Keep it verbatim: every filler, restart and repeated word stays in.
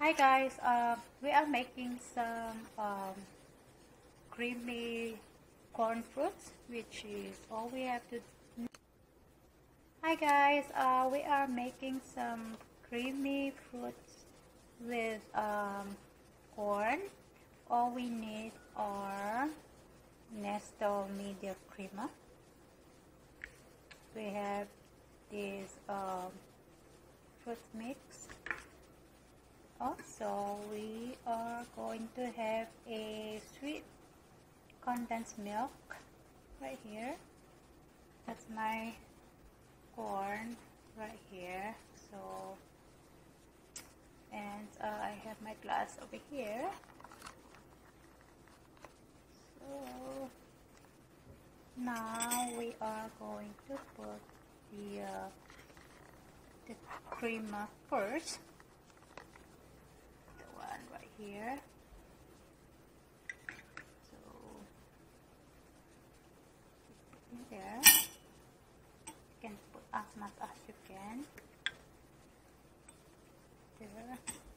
Hi guys, uh, we are making some um, creamy corn fruits, which is all we have to do. Hi guys, uh, we are making some creamy fruits with um, corn. All we need are Nestle Media Creamer. We have this um, fruit mix. Also, we are going to have a sweet condensed milk right here. That's my corn right here. So, and uh, I have my glass over here. So, now we are going to put the, uh, the creamer first. Right here. So in there, you can put as much as you can. There.